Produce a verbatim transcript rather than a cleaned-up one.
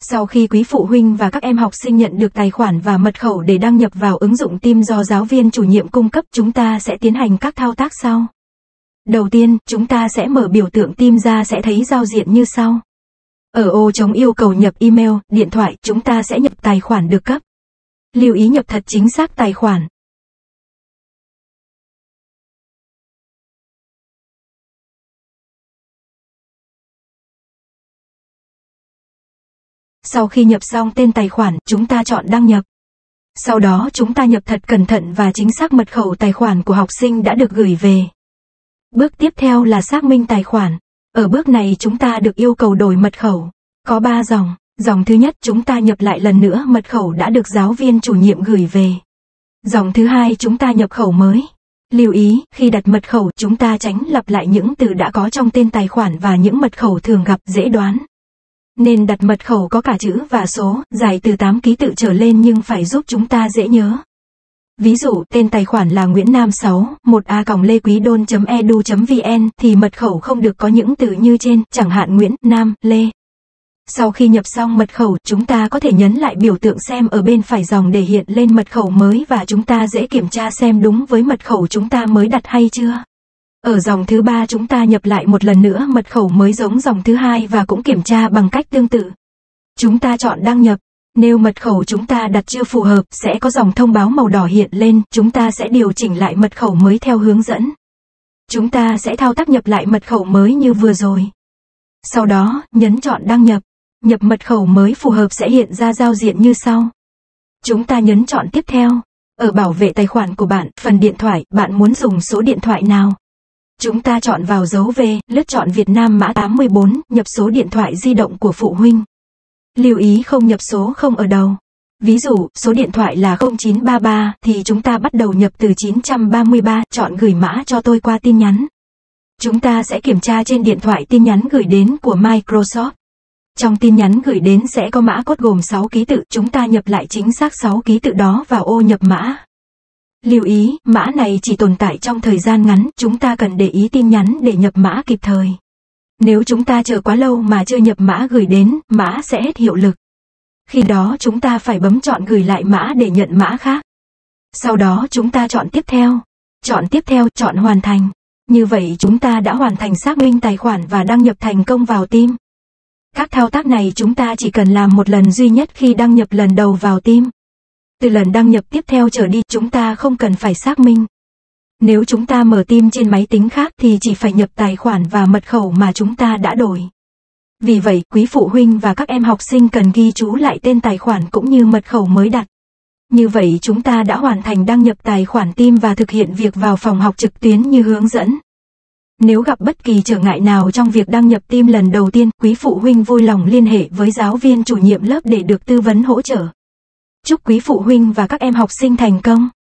Sau khi quý phụ huynh và các em học sinh nhận được tài khoản và mật khẩu để đăng nhập vào ứng dụng Teams do giáo viên chủ nhiệm cung cấp, chúng ta sẽ tiến hành các thao tác sau. Đầu tiên, chúng ta sẽ mở biểu tượng Teams ra, sẽ thấy giao diện như sau. Ở ô trống yêu cầu nhập email, điện thoại, chúng ta sẽ nhập tài khoản được cấp. Lưu ý nhập thật chính xác tài khoản. Sau khi nhập xong tên tài khoản, chúng ta chọn đăng nhập. Sau đó chúng ta nhập thật cẩn thận và chính xác mật khẩu tài khoản của học sinh đã được gửi về. Bước tiếp theo là xác minh tài khoản. Ở bước này chúng ta được yêu cầu đổi mật khẩu. Có ba dòng. Dòng thứ nhất, chúng ta nhập lại lần nữa mật khẩu đã được giáo viên chủ nhiệm gửi về. Dòng thứ hai, chúng ta nhập khẩu mới. Lưu ý, khi đặt mật khẩu, chúng ta tránh lặp lại những từ đã có trong tên tài khoản và những mật khẩu thường gặp dễ đoán. Nên đặt mật khẩu có cả chữ và số, dài từ tám ký tự trở lên nhưng phải giúp chúng ta dễ nhớ. Ví dụ, tên tài khoản là Nguyễn Nam sáu, một a còng lê quý đôn chấm e d u chấm v n thì mật khẩu không được có những từ như trên, chẳng hạn Nguyễn, Nam, Lê. Sau khi nhập xong mật khẩu, chúng ta có thể nhấn lại biểu tượng xem ở bên phải dòng để hiện lên mật khẩu mới và chúng ta dễ kiểm tra xem đúng với mật khẩu chúng ta mới đặt hay chưa. Ở dòng thứ ba chúng ta nhập lại một lần nữa mật khẩu mới giống dòng thứ hai và cũng kiểm tra bằng cách tương tự. Chúng ta chọn đăng nhập. Nếu mật khẩu chúng ta đặt chưa phù hợp, sẽ có dòng thông báo màu đỏ hiện lên, chúng ta sẽ điều chỉnh lại mật khẩu mới theo hướng dẫn. Chúng ta sẽ thao tác nhập lại mật khẩu mới như vừa rồi. Sau đó, nhấn chọn đăng nhập. Nhập mật khẩu mới phù hợp sẽ hiện ra giao diện như sau. Chúng ta nhấn chọn tiếp theo. Ở bảo vệ tài khoản của bạn, phần điện thoại, bạn muốn dùng số điện thoại nào? Chúng ta chọn vào dấu V, lướt chọn Việt Nam mã tám mươi bốn, nhập số điện thoại di động của phụ huynh. Lưu ý không nhập số không ở đầu. Ví dụ, số điện thoại là không chín ba ba, thì chúng ta bắt đầu nhập từ chín ba ba, chọn gửi mã cho tôi qua tin nhắn. Chúng ta sẽ kiểm tra trên điện thoại tin nhắn gửi đến của Microsoft. Trong tin nhắn gửi đến sẽ có mã code gồm sáu ký tự, chúng ta nhập lại chính xác sáu ký tự đó vào ô nhập mã. Lưu ý, mã này chỉ tồn tại trong thời gian ngắn, chúng ta cần để ý tin nhắn để nhập mã kịp thời. Nếu chúng ta chờ quá lâu mà chưa nhập mã gửi đến, mã sẽ hết hiệu lực. Khi đó chúng ta phải bấm chọn gửi lại mã để nhận mã khác. Sau đó chúng ta chọn tiếp theo. Chọn tiếp theo, chọn hoàn thành. Như vậy chúng ta đã hoàn thành xác minh tài khoản và đăng nhập thành công vào Teams. Các thao tác này chúng ta chỉ cần làm một lần duy nhất khi đăng nhập lần đầu vào Teams. Từ lần đăng nhập tiếp theo trở đi chúng ta không cần phải xác minh. Nếu chúng ta mở Teams trên máy tính khác thì chỉ phải nhập tài khoản và mật khẩu mà chúng ta đã đổi. Vì vậy, quý phụ huynh và các em học sinh cần ghi chú lại tên tài khoản cũng như mật khẩu mới đặt. Như vậy chúng ta đã hoàn thành đăng nhập tài khoản Teams và thực hiện việc vào phòng học trực tuyến như hướng dẫn. Nếu gặp bất kỳ trở ngại nào trong việc đăng nhập Teams lần đầu tiên, quý phụ huynh vui lòng liên hệ với giáo viên chủ nhiệm lớp để được tư vấn hỗ trợ. Chúc quý phụ huynh và các em học sinh thành công!